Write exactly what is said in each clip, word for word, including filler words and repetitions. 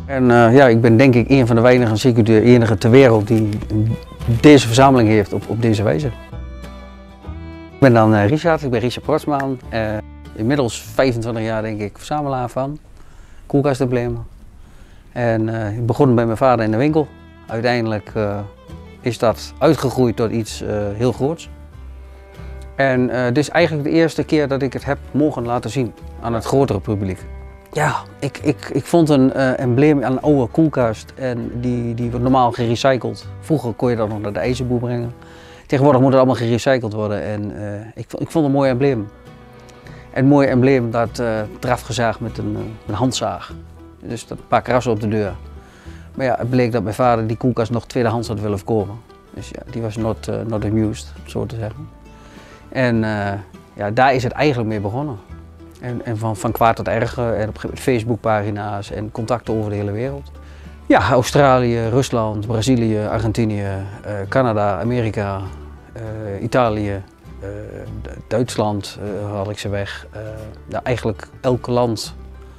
En uh, ja, ik ben denk ik een van de weinigen, zeker de enige ter wereld die deze verzameling heeft op, op deze wijze. Ik ben dan uh, Richard, ik ben Richard Portsman. Uh, inmiddels vijfentwintig jaar denk ik verzamelaar van koelkastemblemen. En uh, ik begon bij mijn vader in de winkel. Uiteindelijk uh, is dat uitgegroeid tot iets uh, heel groots. En uh, dit is eigenlijk de eerste keer dat ik het heb mogen laten zien aan het grotere publiek. Ja, ik, ik, ik vond een uh, embleem aan een oude koelkast en die, die wordt normaal gerecycled. Vroeger kon je dat nog naar de ijzerboer brengen. Tegenwoordig moet het allemaal gerecycled worden en uh, ik, ik vond het een mooi embleem. Een mooi embleem dat uh, eraf gezaagd met een, een handzaag. Dus dat een paar krassen op de deur. Maar ja, het bleek dat mijn vader die koelkast nog tweedehands had willen verkopen. Dus ja, die was not, uh, not amused, om zo te zeggen. En uh, ja, daar is het eigenlijk mee begonnen. En, en van, van kwaad tot erger, en op een gegeven moment Facebookpagina's en contacten over de hele wereld. Ja, Australië, Rusland, Brazilië, Argentinië, uh, Canada, Amerika, uh, Italië, uh, Duitsland uh, had ik ze weg. Uh, nou, eigenlijk elk land,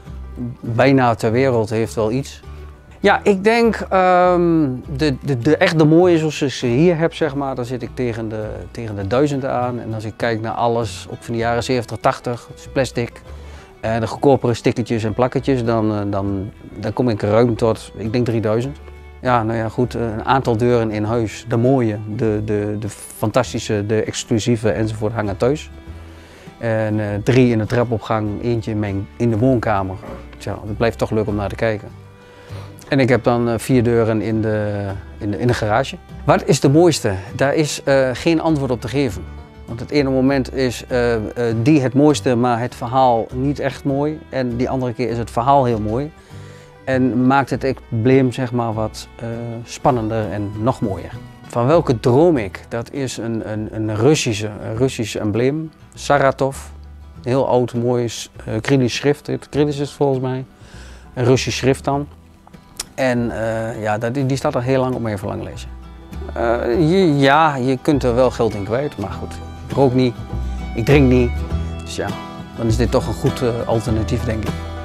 bijna ter wereld, heeft wel iets. Ja, ik denk um, de, de, de echt de mooie zoals ik ze hier heb, zeg maar, dan zit ik tegen de, tegen de duizenden aan. En als ik kijk naar alles, ook van de jaren zeventig, tachtig, dus plastic en de goedkopere stickertjes en plakketjes, dan, dan, dan kom ik ruim tot, ik denk drieduizend. Ja, nou ja, goed, een aantal deuren in huis, de mooie, de, de, de fantastische, de exclusieve enzovoort hangen thuis. En uh, drie in de trapopgang, eentje in, mijn, in de woonkamer. Tja, het blijft toch leuk om naar te kijken. En ik heb dan vier deuren in de, in de, in de garage. Wat is de mooiste? Daar is uh, geen antwoord op te geven. Want het ene moment is uh, uh, die het mooiste, maar het verhaal niet echt mooi. En die andere keer is het verhaal heel mooi. En maakt het embleem, zeg maar, wat uh, spannender en nog mooier. Van welke droom ik? Dat is een, een, een, Russische, een Russisch embleem. Saratov. Heel oud, mooi uh, Cyrillisch schrift. Het Cyrillisch is het volgens mij. Een Russisch schrift dan. En uh, ja, die, die staat al heel lang op mijn verlanglijstje. Uh, je, ja, je kunt er wel geld in kwijt, maar goed, ik rook niet, ik drink niet. Dus ja, dan is dit toch een goed uh, alternatief, denk ik.